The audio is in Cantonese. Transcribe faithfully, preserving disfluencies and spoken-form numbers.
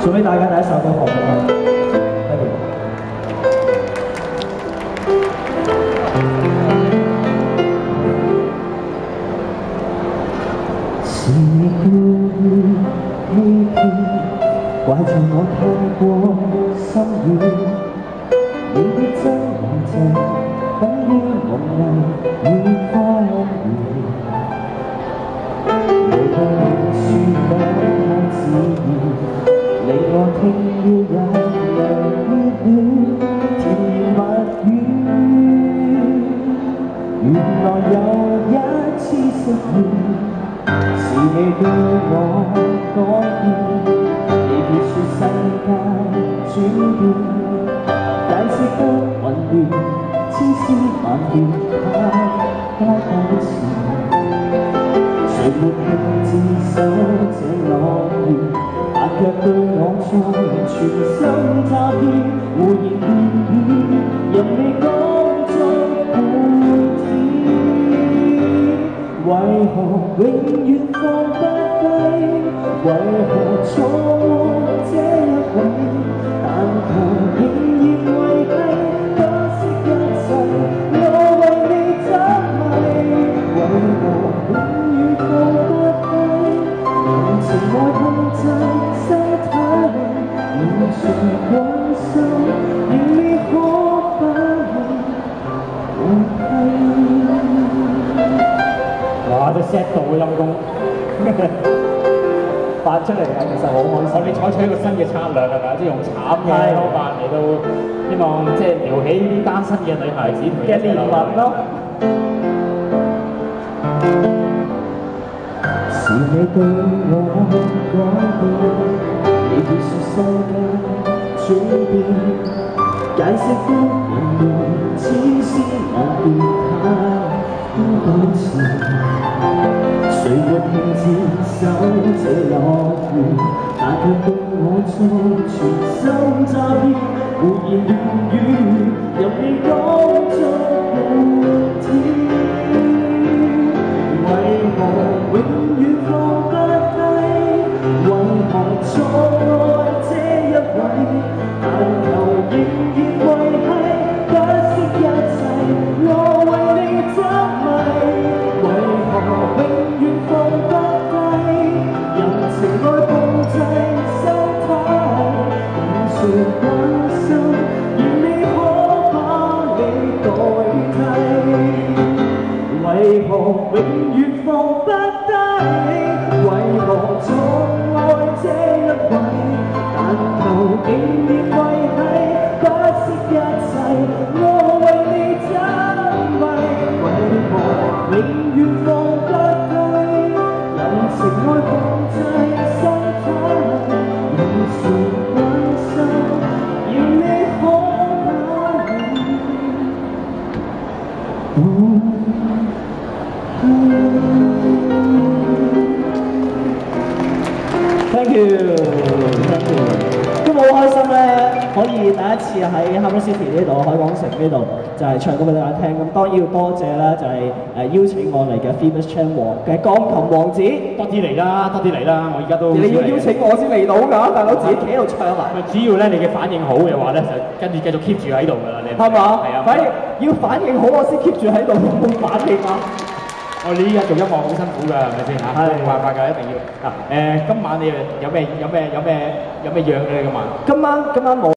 送俾大家第一首歌《學愛》。Thank you。是你故意欺騙，怪罪我太過心軟，你的真和情等於夢囈與謊言。無論説得太自然，令我聽了也能熱戀，甜言蜜語，原來有一次食言。是你對我改變，你別說世界轉變，解釋得混亂，千絲萬段太多糾纏。誰沒聽自首這諾言，但卻對我再全心詐騙，胡言亂語，任你講足半天。為何永遠放不低？為何錯愛這一位？但求仍然維繫，不惜一切，我為你執迷。為何永遠放不低？用情愛控制身體，完全關心，願你可把我維繫。哇！都 set 到陰公，發出嚟嘅其實好開心。我哋採取一個新嘅策略係咪？即係用慘嘅方法嚟到，希望即係撩起啲單身嘅女孩子嘅憐憫咯。是你對我改變，你別說世界轉變，解釋得混亂，千絲萬段太糾纏。誰沒聽接受這諾言，但卻對我再全心詐騙，胡言亂語，任你講足半天。為何永遠放不低？為何錯愛這一位？但求仍然維繫，不惜一切，我為你執迷。為何永遠放不低？任情愛控制身體，完全關心，願你可把你代替。為何永遠放不低？為何錯愛這一位？但求仍然維繫，不惜一切，我為你執迷。為何永遠放不低？任情愛控制身體，完全關心，願你可把我Thank you, thank you。都好開心咧，可以第一次喺 Harbour City 呢度海港城呢度就係唱歌俾大家聽。咁當然要多謝啦，就係誒邀請我嚟嘅 Famous Chan 王嘅鋼琴王子，多啲嚟啦，多啲嚟啦！我而家都你要邀請我先嚟到㗎，大佬自己企喺度唱啊！只要咧你嘅反應好嘅話咧，就跟住繼續 keep 住喺度㗎啦，你係嘛？係啊，反正要反應好我先 keep 住喺度，冇反應啊！我哋依家做音樂好辛苦㗎，係咪先嚇？冇辦法㗎，一定要嗱誒。今晚你有咩有咩有咩有咩約嘅你今晚？今晚今晚冇。